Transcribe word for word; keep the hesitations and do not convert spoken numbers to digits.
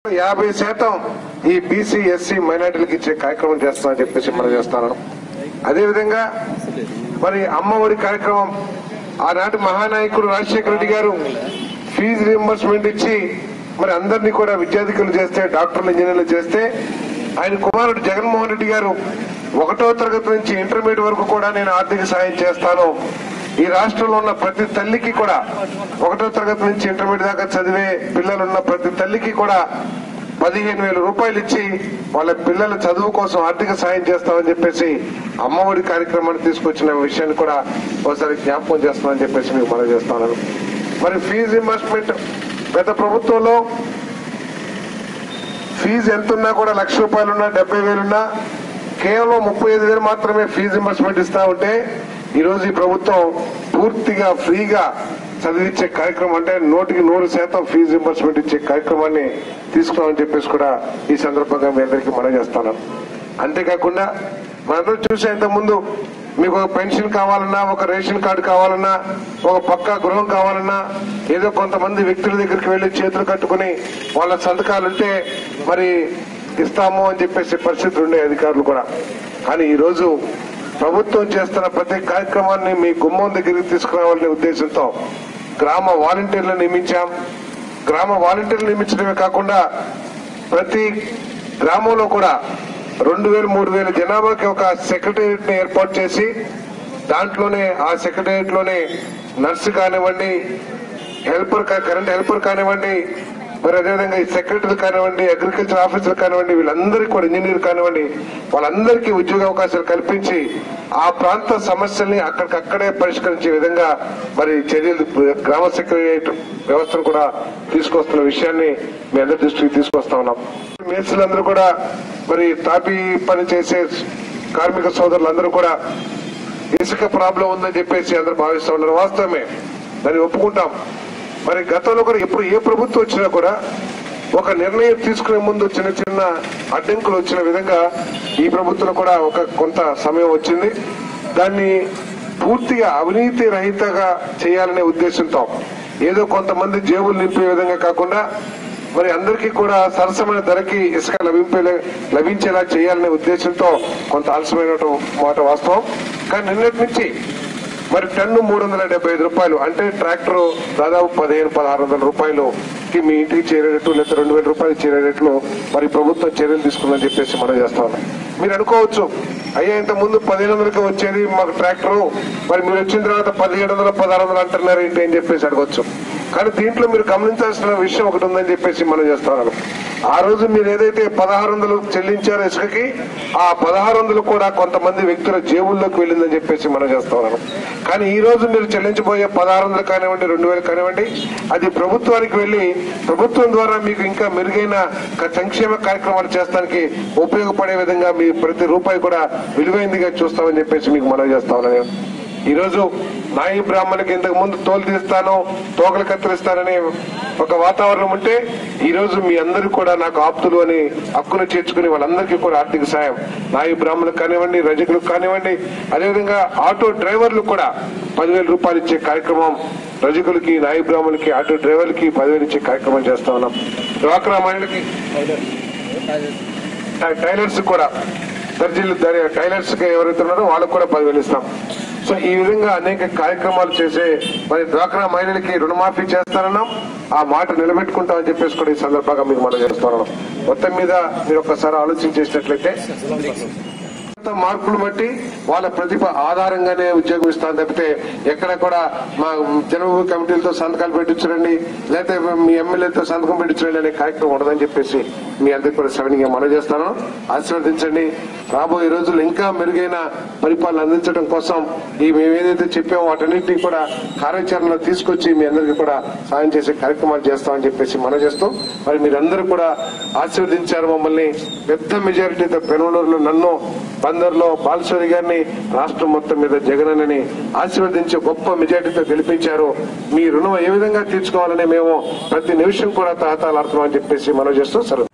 యాభై శాతం ఈ బీసీ ఎస్సీ మైనార్టీలకు ఇచ్చే కార్యక్రమం చేస్తామని చెప్పేసి మనం చేస్తాను. అదేవిధంగా మరి అమ్మఒడి కార్యక్రమం ఆనాటి మహానాయకుడు రాజశేఖర రెడ్డి గారు ఫీజు రీయింబర్స్మెంట్ ఇచ్చి మరి అందరినీ కూడా విద్యార్థికులు చేస్తే డాక్టర్లు ఇంజనీర్లు చేస్తే ఆయన కుమారుడు జగన్మోహన్ రెడ్డి గారు ఒకటో తరగతి నుంచి ఇంటర్మీడియట్ వరకు కూడా నేను ఆర్థిక సాయం చేస్తాను. ఈ రాష్ట్రంలో ఉన్న ప్రతి తల్లికి కూడా ఒకటో తరగతి నుంచి ఇంటర్మీడియట్ దాకా చదివే పిల్లలున్న ప్రతి తల్లికి కూడా పదిహేను వేల రూపాయలు ఇచ్చి వాళ్ళ పిల్లల చదువు కోసం ఆర్థిక సాయం చేస్తామని చెప్పేసి అమ్మఒడి కార్యక్రమాన్ని తీసుకొచ్చిన విషయాన్ని కూడా ఒకసారి జ్ఞాపకం చేస్తామని చెప్పేసి మీకు మనం చేస్తాను. మరి ఫీజు రింబర్స్మెంట్ గత ప్రభుత్వంలో ఫీజు ఎంతున్నా కూడా లక్ష రూపాయలున్నా డెబ్బై వేలున్నా కేవలం ముప్పై ఐదు వేలు మాత్రమే ఫీజు రింబర్స్మెంట్ ఇస్తా ఉంటే ఈ రోజు ఈ ప్రభుత్వం పూర్తిగా ఫ్రీగా చదివించే కార్యక్రమం అంటే నూటికి నూరు శాతం ఫీజు రింబర్స్మెంట్ ఇచ్చే కార్యక్రమాన్ని తీసుకున్నామని చెప్పేసి కూడా ఈ సందర్భంగా మీ అందరికీ మనం చేస్తాను. అంతేకాకుండా మనందరూ చూసే ఇంతకుముందు మీకు ఒక పెన్షన్ కావాలన్నా ఒక రేషన్ కార్డు కావాలన్నా ఒక పక్కా గృహం కావాలన్నా ఏదో కొంతమంది వ్యక్తుల దగ్గరికి వెళ్లి చేతులు కట్టుకుని వాళ్ళ సంతకాలుంటే మరి ఇస్తాము అని చెప్పేసి పరిస్థితులు ఉండే అధికారులు కూడా. కానీ ఈ రోజు ప్రభుత్వం చేస్తున్న ప్రతి కార్యక్రమాన్ని మీ గుమ్మం దగ్గరికి తీసుకురావాలనే ఉద్దేశంతో గ్రామ వాలంటీర్లను నియమించాం. గ్రామ వాలంటీర్లు నియమించడమే కాకుండా ప్రతి గ్రామంలో కూడా రెండు వేలు మూడు వేల జనాభాకి ఒక సెక్రటేరియట్ ని ఏర్పాటు చేసి దాంట్లోనే ఆ సెక్రటేరియట్ లోనే నర్సు కానివ్వండి, హెల్పర్ కరెంట్ హెల్పర్ కానివ్వండి, మరి అదేవిధంగా ఈ సెక్రటరీ కానివ్వండి, అగ్రికల్చర్ ఆఫీసర్ కానివ్వండి, వీళ్ళందరికీ కూడా ఇంజనీర్ కానివ్వండి, వాళ్ళందరికీ ఉద్యోగ అవకాశాలు కల్పించి ఆ ప్రాంత సమస్యల్ని అక్కడికక్కడే పరిష్కరించే విధంగా మరి చర్యలు గ్రామ సెక్రటేరియట్ వ్యవస్థను కూడా తీసుకొస్తున్న విషయాన్ని మీ అందరి దృష్టికి తీసుకొస్తా ఉన్నాం. మేస్త్రులందరూ కూడా మరి తాపీ పని చేసే కార్మిక సోదరులందరూ కూడా ఇసుక ప్రాబ్లం ఉందని చెప్పేసి అందరూ భావిస్తూ ఉన్నారు. వాస్తవమే, దాన్ని ఒప్పుకుంటాం. మరి గతంలో కూడా ఎప్పుడు ఏ ప్రభుత్వం వచ్చినా కూడా ఒక నిర్ణయం తీసుకునే ముందు చిన్న చిన్న అడ్డంకులు వచ్చిన విధంగా ఈ ప్రభుత్వంలో కూడా ఒక కొంత సమయం వచ్చింది. దాన్ని పూర్తిగా అవినీతి రహితంగా చేయాలనే ఉద్దేశంతో ఏదో కొంతమంది జేబులు నింపే విధంగా కాకుండా మరి అందరికీ కూడా సరసమైన ధరకి ఇసుక లభింపే లభించేలా చేయాలనే ఉద్దేశంతో కొంత ఆలస్యమైన మాట వాస్తవం. కానీ నిన్నటి నుంచి మరి టన్ను మూడు వందల డెబ్బై ఐదు రూపాయలు అంటే ట్రాక్టర్ దాదాపు పదిహేను పదహారు వందల రూపాయలుకి మీ ఇంటికి చేరేటట్టు లేదా రెండు వేల రూపాయలు చేరేటట్లు మరి ప్రభుత్వం చర్యలు తీసుకుందని చెప్పేసి మనం చేస్తా ఉన్నాం. మీరు అనుకోవచ్చు, అయ్యా ఇంత ముందు పదిహేను వందలకి వచ్చేది మాకు ట్రాక్టరు, మరి మీరు వచ్చిన తర్వాత పదిహేడు వందల పదహారు వందలు అంటున్నారు ఏంటి అని చెప్పేసి అడగొచ్చు. కానీ దీంట్లో మీరు గమనించాల్సిన విషయం ఒకటి ఉందని చెప్పేసి మనం చేస్తున్నాను. ఆ రోజు మీరు ఏదైతే పదహారు వందలు చెల్లించారో ఇసుకకి, ఆ పదహారు వందలు కూడా కొంతమంది వ్యక్తుల జేబుల్లోకి వెళ్ళిందని చెప్పేసి మనం చేస్తా ఉన్నాను. కానీ ఈ రోజు మీరు చెల్లించబోయే పదహారు వందలు కానివ్వండి, రెండు వేలు కానివ్వండి, అది ప్రభుత్వానికి వెళ్లి ప్రభుత్వం ద్వారా మీకు ఇంకా మెరుగైన సంక్షేమ కార్యక్రమాలు చేస్తానికి ఉపయోగపడే విధంగా మీ ప్రతి రూపాయి కూడా విలువైందిగా చూస్తామని చెప్పేసి మీకు మనం చేస్తా ఉన్నాను. ఈ రోజు నాయి బ్రాహ్మణులకి ఇంతకు ముందు తోలు తీస్తాను, తోకలు కత్తిరిస్తానని ఒక వాతావరణం ఉంటే ఈ రోజు మీ అందరూ కూడా నాకు ఆప్తులు అని హక్కును చేర్చుకుని వాళ్ళందరికీ కూడా ఆర్థిక సాయం నాయి బ్రాహ్మణులకు కానివ్వండి, రజకులకు కానివ్వండి, అదేవిధంగా ఆటో డ్రైవర్లు కూడా పదివేల రూపాయలు ఇచ్చే కార్యక్రమం, రజకులకి నాయి బ్రాహ్మణులకి ఆటో డ్రైవర్లకి పదివేలు ఇచ్చే కార్యక్రమం చేస్తా ఉన్నాం. డ్వాక్రా మహిళలకి టైలర్స్ కూడా దర్జీలు టైలర్స్ కి ఎవరైతే ఉన్నారో వాళ్ళకు కూడా పదివేలు ఇస్తాం. సో ఈ విధంగా అనేక కార్యక్రమాలు చేసే మరి డ్వాక్రా మహిళలకి రుణమాఫీ చేస్తానన్నాం, ఆ మాట నిలబెట్టుకుంటామని చెప్పేసి కూడా ఈ సందర్భంగా మీకు మనం చేస్తున్నాం. మొత్తం మీద మీరు ఒక్కసారి ఆలోచన చేసినట్లయితే మార్కులు బట్టి వాళ్ళ ప్రతిభ ఆధారంగానే ఉద్యోగం ఇస్తాను తప్పితే ఎక్కడ కూడా మా జనభూమి కమిటీలతో సంతకాలు పెట్టించండి లేకపోతే మీ ఎమ్మెల్యేతో సంతకం పెట్టించండి అనే కార్యక్రమం ఉండదని చెప్పేసి మీ అందరికీ కూడా సవినీయంగా మనం చేస్తాను. ఆశీర్వదించండి. రాబోయే రోజులు ఇంకా మెరుగైన పరిపాలన అందించడం కోసం ఈ మేము ఏదైతే చెప్పామో వాటన్నింటినీ కూడా కార్యాచరణలో తీసుకొచ్చి మీ అందరికీ కూడా సాయం చేసే కార్యక్రమాలు చేస్తామని చెప్పేసి మనం చేస్తాం. మరి మీరందరూ కూడా ఆశీర్వదించారు మమ్మల్ని. పెద్ద మెజారిటీతో పెనుమలూరులో నన్ను, బందర్లో బాలశ్వరి గారిని, రాష్ట్రం మొత్తం మీద జగనన్నని ఆశీర్వదించి గొప్ప మెజారిటీతో గెలిపించారు. మీ రుణం ఏ విధంగా తీర్చుకోవాలని మేము ప్రతి నిమిషం కూడా తాతాలాడుతున్నామని చెప్పేసి మనం చేస్తాం. సరే.